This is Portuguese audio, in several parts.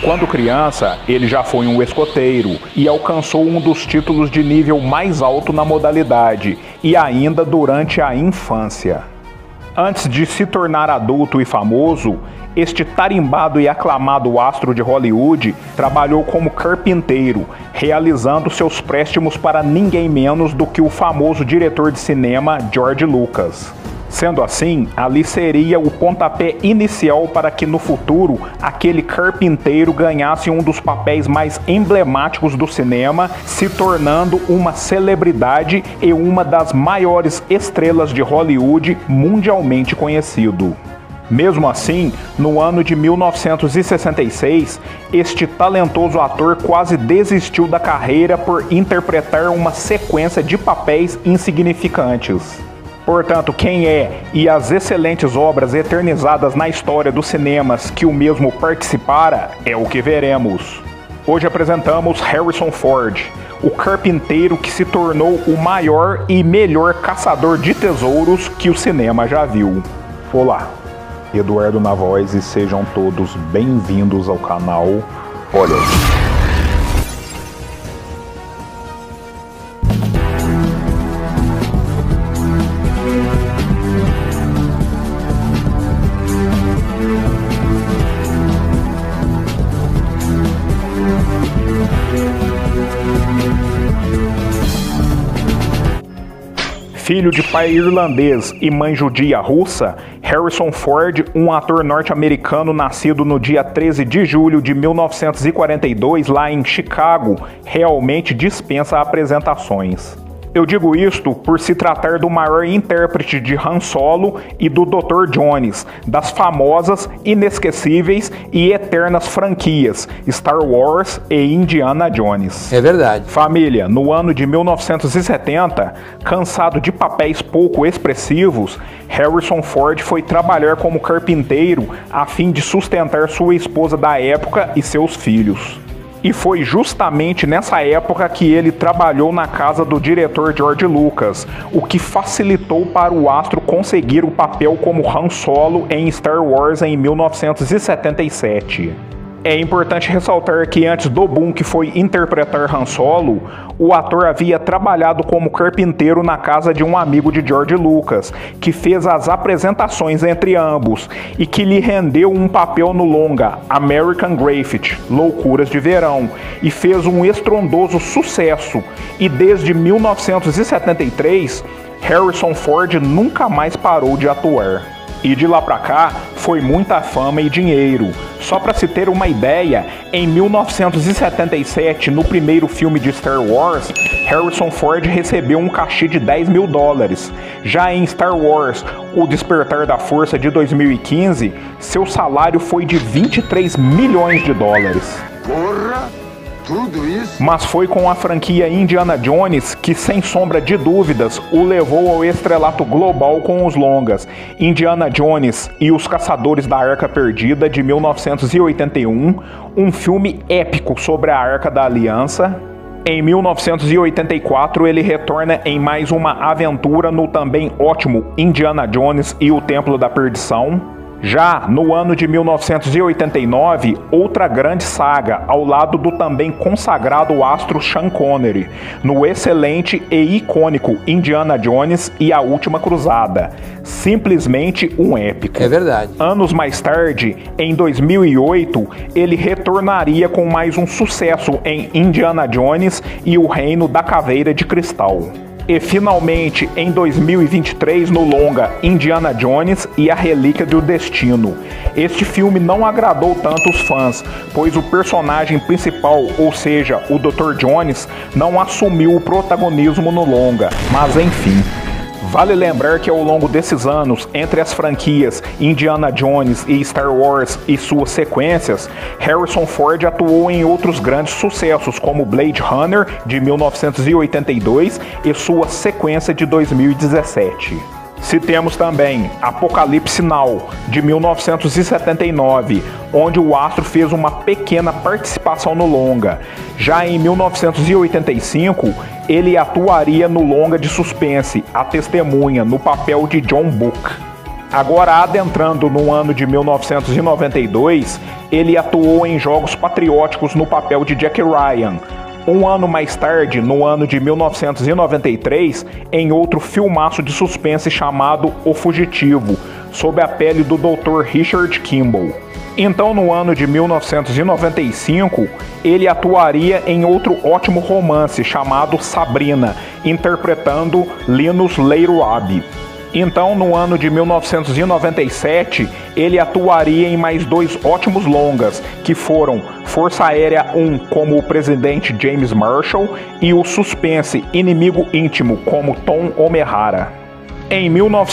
Quando criança, ele já foi um escoteiro e alcançou um dos títulos de nível mais alto na modalidade, e ainda durante a infância. Antes de se tornar adulto e famoso, este tarimbado e aclamado astro de Hollywood trabalhou como carpinteiro, realizando seus préstimos para ninguém menos do que o famoso diretor de cinema George Lucas. Sendo assim, ali seria o pontapé inicial para que no futuro aquele carpinteiro ganhasse um dos papéis mais emblemáticos do cinema, se tornando uma celebridade e uma das maiores estrelas de Hollywood mundialmente conhecido. Mesmo assim, no ano de 1966, este talentoso ator quase desistiu da carreira por interpretar uma sequência de papéis insignificantes. Portanto, quem é e as excelentes obras eternizadas na história dos cinemas que o mesmo participara é o que veremos. Hoje apresentamos Harrison Ford, o carpinteiro que se tornou o maior e melhor caçador de tesouros que o cinema já viu. Olá, Eduardo na voz e sejam todos bem-vindos ao canal Olha. Filho de pai irlandês e mãe judia russa, Harrison Ford, um ator norte-americano nascido no dia 13 de julho de 1942 lá em Chicago, realmente dispensa apresentações. Eu digo isto por se tratar do maior intérprete de Han Solo e do Dr. Jones, das famosas, inesquecíveis e eternas franquias Star Wars e Indiana Jones. É verdade. Família, no ano de 1970, cansado de papéis pouco expressivos, Harrison Ford foi trabalhar como carpinteiro a fim de sustentar sua esposa da época e seus filhos. E foi justamente nessa época que ele trabalhou na casa do diretor George Lucas, o que facilitou para o astro conseguir o papel como Han Solo em Star Wars em 1977. É importante ressaltar que antes do boom que foi interpretar Han Solo, o ator havia trabalhado como carpinteiro na casa de um amigo de George Lucas, que fez as apresentações entre ambos e que lhe rendeu um papel no longa American Graffiti, Loucuras de Verão, e fez um estrondoso sucesso. E desde 1973, Harrison Ford nunca mais parou de atuar. E de lá pra cá, foi muita fama e dinheiro. Só para se ter uma ideia, em 1977, no primeiro filme de Star Wars, Harrison Ford recebeu um cachê de $10 mil. Já em Star Wars, O Despertar da Força de 2015, seu salário foi de $23 milhões. Porra! Tudo isso? Mas foi com a franquia Indiana Jones que, sem sombra de dúvidas, o levou ao estrelato global com os longas Indiana Jones e os Caçadores da Arca Perdida, de 1981, um filme épico sobre a Arca da Aliança. Em 1984, ele retorna em mais uma aventura no também ótimo Indiana Jones e o Templo da Perdição. Já no ano de 1989, outra grande saga ao lado do também consagrado astro Sean Connery, no excelente e icônico Indiana Jones e a Última Cruzada. Simplesmente um épico. É verdade. Anos mais tarde, em 2008, ele retornaria com mais um sucesso em Indiana Jones e o Reino da Caveira de Cristal. E finalmente, em 2023, no longa Indiana Jones e a Relíquia do Destino. Este filme não agradou tanto os fãs, pois o personagem principal, ou seja, o Dr. Jones, não assumiu o protagonismo no longa, mas enfim. Vale lembrar que ao longo desses anos, entre as franquias Indiana Jones e Star Wars e suas sequências, Harrison Ford atuou em outros grandes sucessos como Blade Runner, de 1982, e sua sequência de 2017. Citemos também Apocalipse Now, de 1979, onde o astro fez uma pequena participação no longa. Já em 1985, ele atuaria no longa de suspense A Testemunha, no papel de John Book. Agora, adentrando no ano de 1992, ele atuou em Jogos Patrióticos no papel de Jack Ryan. Um ano mais tarde, no ano de 1993, em outro filmaço de suspense chamado O Fugitivo, sob a pele do Dr. Richard Kimball. Então, no ano de 1995, ele atuaria em outro ótimo romance chamado Sabrina, interpretando Linus Leroy. Então, no ano de 1997, ele atuaria em mais 2 ótimos longas, que foram Força Aérea 1 como o presidente James Marshall e o suspense Inimigo Íntimo como Tom O'Mahara. Em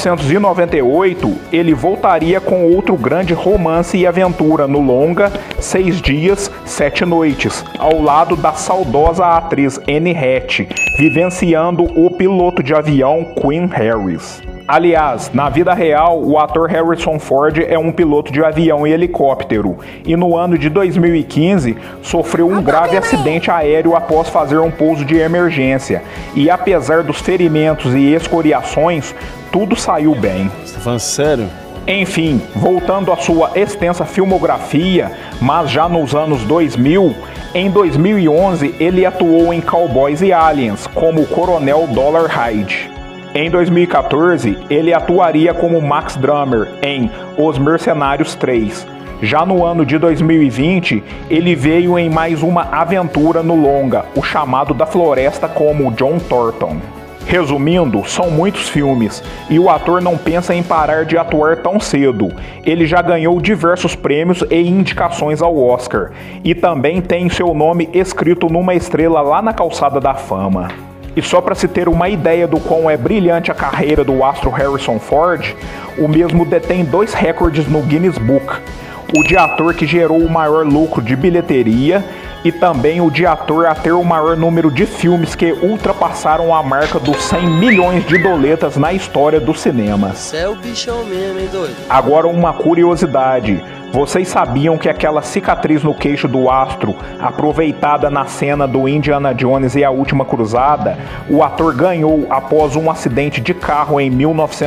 1998, ele voltaria com outro grande romance e aventura no longa 6 Dias, 7 Noites, ao lado da saudosa atriz Anne Hatch, vivenciando o piloto de avião Quinn Harris. Aliás, na vida real, o ator Harrison Ford é um piloto de avião e helicóptero, e no ano de 2015 sofreu um grave acidente aéreo após fazer um pouso de emergência, e apesar dos ferimentos e escoriações, tudo saiu bem. Você tá falando sério? Enfim, voltando à sua extensa filmografia, mas já nos anos 2000, em 2011 ele atuou em Cowboys e Aliens, como o Coronel Dollar Hyde. Em 2014, ele atuaria como Max Drummer em Os Mercenários 3. Já no ano de 2020, ele veio em mais uma aventura no longa, O Chamado da Floresta, como John Thornton. Resumindo, são muitos filmes, e o ator não pensa em parar de atuar tão cedo. Ele já ganhou diversos prêmios e indicações ao Oscar, e também tem seu nome escrito numa estrela lá na calçada da fama. E só para se ter uma ideia do quão é brilhante a carreira do astro Harrison Ford, o mesmo detém 2 recordes no Guinness Book: o de ator que gerou o maior lucro de bilheteria e também o de ator a ter o maior número de filmes que ultrapassaram a marca dos 100 milhões de doletas na história do cinema. Você é o bichão mesmo, hein, doido? Agora, uma curiosidade: vocês sabiam que aquela cicatriz no queixo do astro, aproveitada na cena do Indiana Jones e a Última Cruzada, o ator ganhou após um acidente de carro em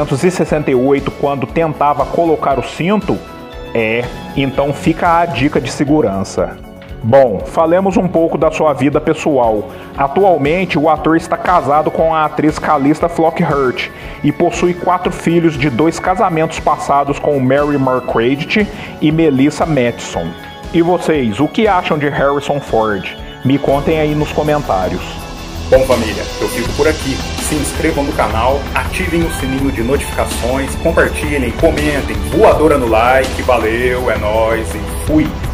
1968, quando tentava colocar o cinto? Então fica a dica de segurança. Bom, falemos um pouco da sua vida pessoal. Atualmente, o ator está casado com a atriz Calista Flockhart e possui 4 filhos de 2 casamentos passados com Mary Marcredit e Melissa Matheson. E vocês, o que acham de Harrison Ford? Me contem aí nos comentários. Bom, família, eu fico por aqui. Se inscrevam no canal, ativem o sininho de notificações, compartilhem, comentem, voadora no like, valeu, é nóis e fui!